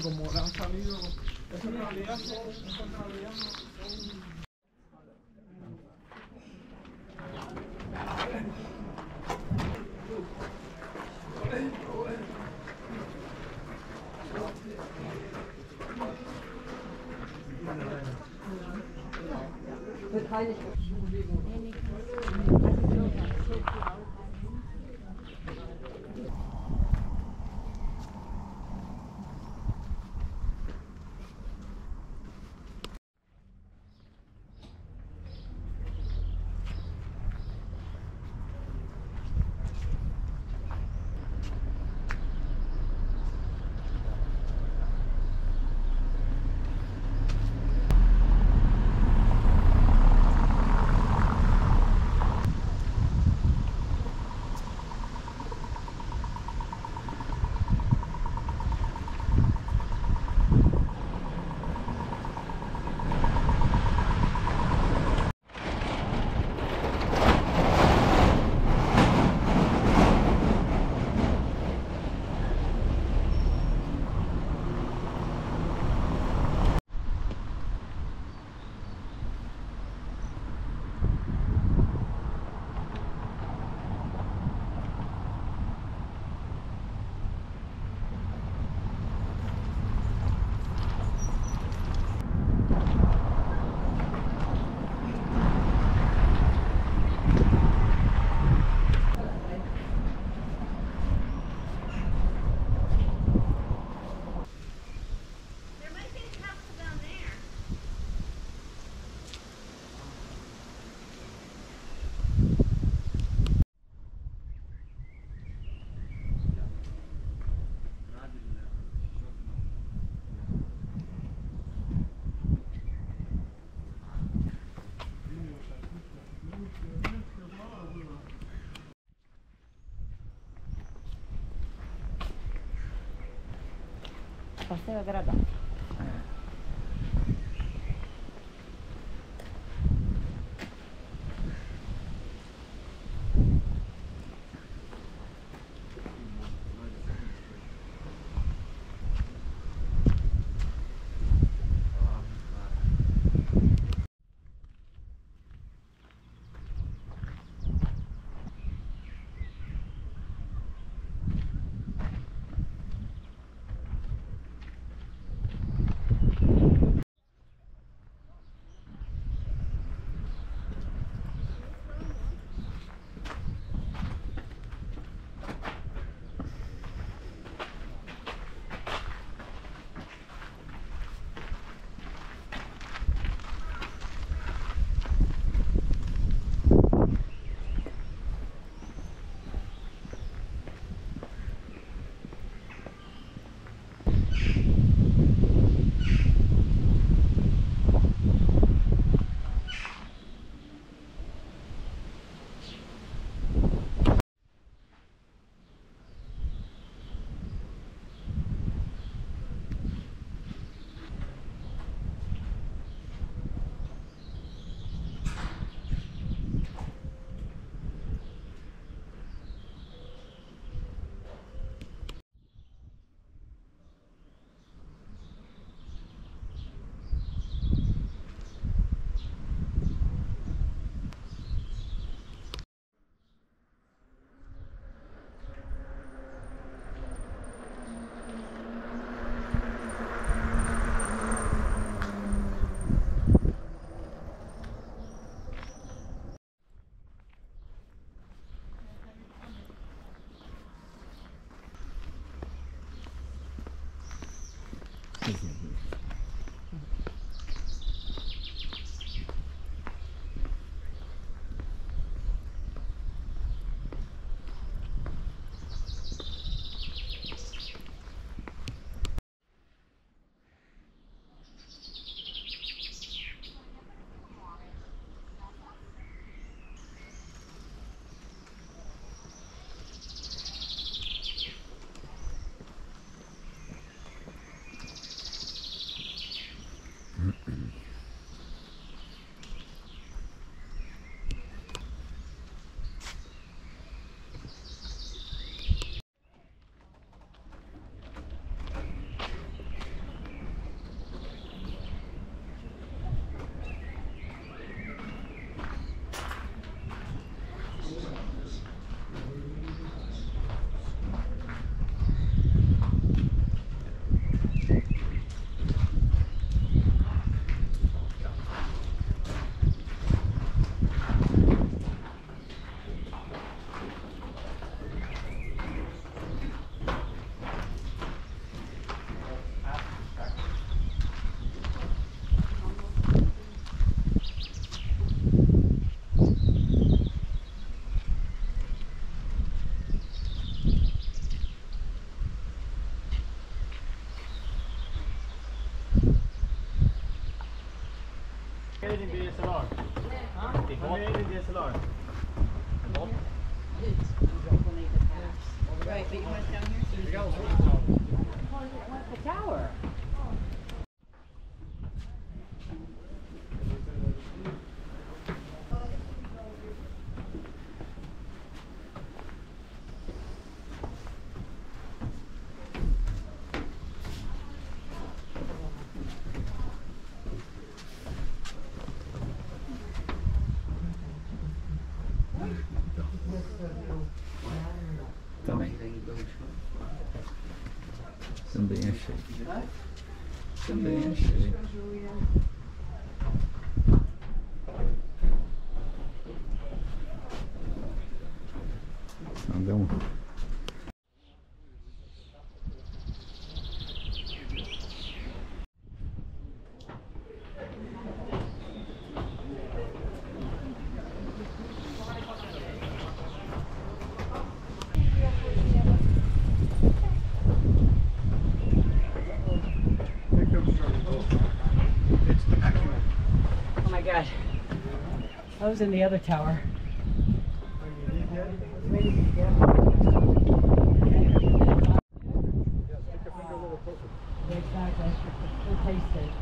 como han salido, eso en realidad son. Passeio agradável. Right, but you want it down here? The tower. Den blir en tjej. Den blir en tjej. Andam. Oh my God. I was in the other tower. Exactly. We'll taste it.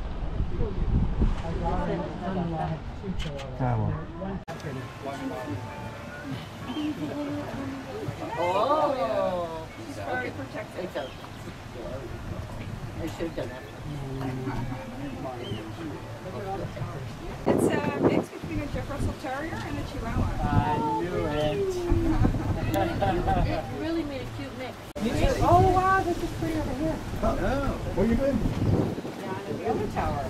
Oh! She's very protective. I should have done that. It's a mix between a Jack Russell Terrier and a Chihuahua. I knew it. It really made a cute mix. Oh wow, this is pretty over here. Oh, what are you doing? Down in the other tower.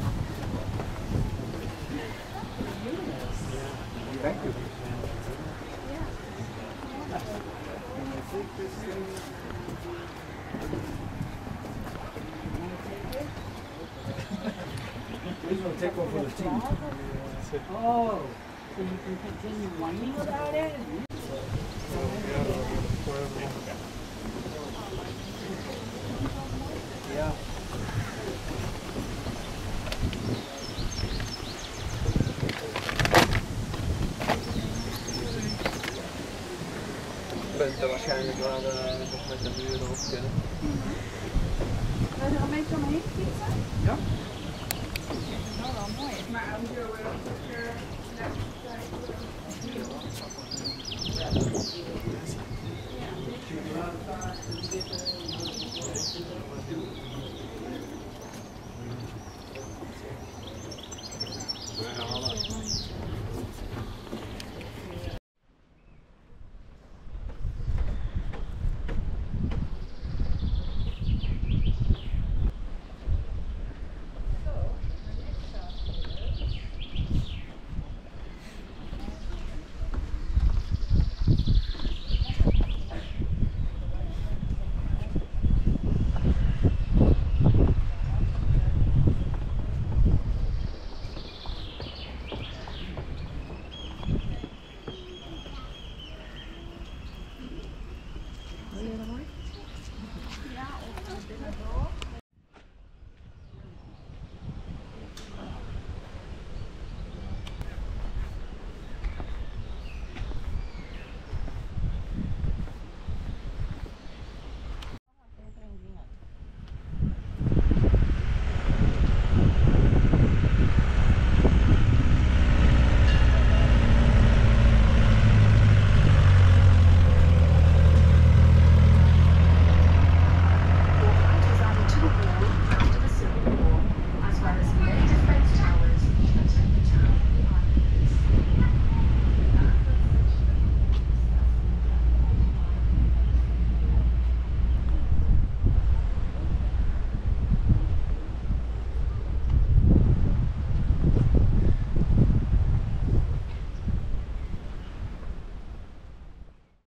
Thank you. Please don't take one for the team. Oh, so you can continue whining about it? Yeah. Bent er waarschijnlijk waar nog met de muur erop kunnen. Wil je er een beetje omheen fietsen? Ja. Dat is wel mooi. Maar als je